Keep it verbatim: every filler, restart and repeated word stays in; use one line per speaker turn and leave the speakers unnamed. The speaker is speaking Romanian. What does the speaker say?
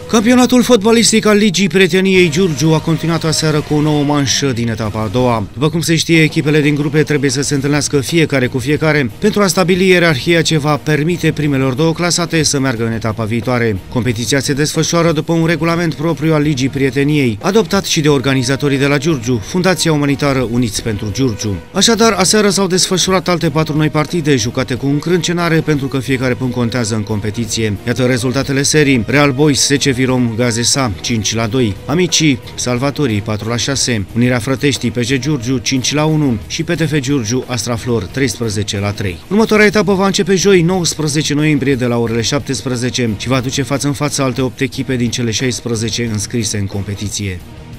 Campionatul fotbalistic al Ligii Prieteniei Giurgiu a continuat aseară cu o nouă manșă din etapa a doua. După cum se știe, echipele din grupe trebuie să se întâlnească fiecare cu fiecare pentru a stabili ierarhia ce va permite primelor două clasate să meargă în etapa viitoare. Competiția se desfășoară după un regulament propriu al Ligii Prieteniei, adoptat și de organizatorii de la Giurgiu, Fundația Umanitară Uniți pentru Giurgiu. Așadar, aseară s-au desfășurat alte patru noi partide, jucate cu încrâncenare pentru că fiecare punct contează în competiție. Iată rezultatele serii: Real Boys S C Virom Gazesa cinci la doi, Amicii Salvatorii patru la șase, Unirea Frăteștii P J Giurgiu cinci la unu și P T F Giurgiu Astraflor treisprezece la trei. Următoarea etapă va începe joi, nouăsprezece noiembrie, de la orele șaptesprezece și va duce față în față alte opt echipe din cele șaisprezece înscrise în competiție.